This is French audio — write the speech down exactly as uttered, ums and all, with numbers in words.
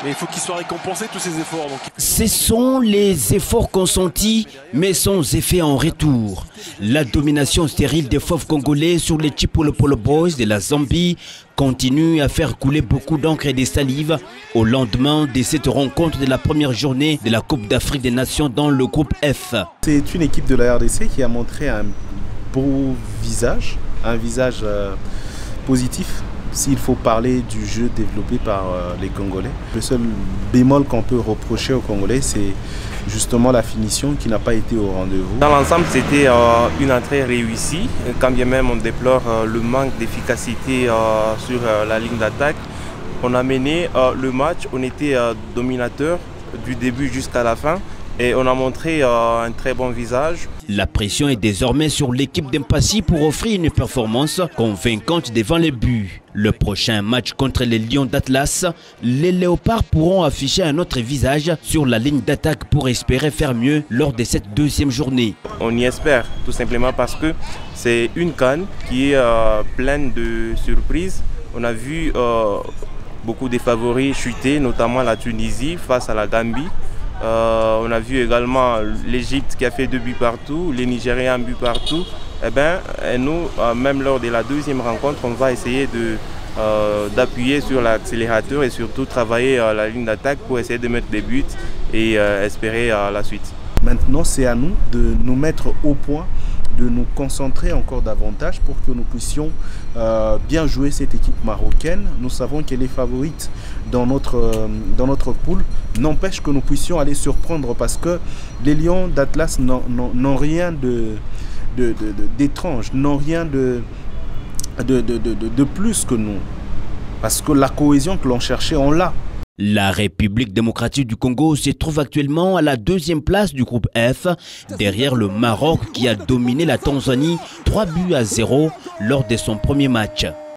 Mais il faut qu'ils soient récompensés tous ces efforts. Donc. Ce sont les efforts consentis, mais sans effet en retour. La domination stérile des fauves congolais sur les Chipolo Polo Boys de la Zambie continue à faire couler beaucoup d'encre et des salives au lendemain de cette rencontre de la première journée de la Coupe d'Afrique des Nations dans le groupe F. C'est une équipe de la R D C qui a montré un beau visage, un visage euh, positif. S'il faut parler du jeu développé par euh, les Congolais, le seul bémol qu'on peut reprocher aux Congolais, c'est justement la finition qui n'a pas été au rendez-vous. Dans l'ensemble, c'était euh, une entrée réussie, quand bien même on déplore euh, le manque d'efficacité euh, sur euh, la ligne d'attaque. On a mené euh, le match, on était euh, dominateur du début jusqu'à la fin. Et on a montré euh, un très bon visage. La pression est désormais sur l'équipe d'Empassi pour offrir une performance convaincante devant les buts. Le prochain match contre les Lions d'Atlas, les Léopards pourront afficher un autre visage sur la ligne d'attaque pour espérer faire mieux lors de cette deuxième journée. On y espère, tout simplement parce que c'est une CAN qui est euh, pleine de surprises. On a vu euh, beaucoup de favoris chuter, notamment la Tunisie face à la Gambie. Euh, on a vu également l'Égypte qui a fait deux buts partout, les Nigériens un but partout. Eh bien, et nous, euh, même lors de la deuxième rencontre, on va essayer de, euh, d'appuyer sur l'accélérateur et surtout travailler euh, la ligne d'attaque pour essayer de mettre des buts et euh, espérer euh, la suite. Maintenant, c'est à nous de nous mettre au point, de nous concentrer encore davantage pour que nous puissions euh, bien jouer cette équipe marocaine. Nous savons qu'elle est favorite dans notre, euh, dans notre poule. N'empêche que nous puissions aller surprendre parce que les Lions d'Atlas n'ont rien de, de, de, de, d'étrange, n'ont rien de, de, de, de, de plus que nous. Parce que la cohésion que l'on cherchait, on l'a. La République démocratique du Congo se trouve actuellement à la deuxième place du groupe F, derrière le Maroc qui a dominé la Tanzanie trois buts à zéro lors de son premier match.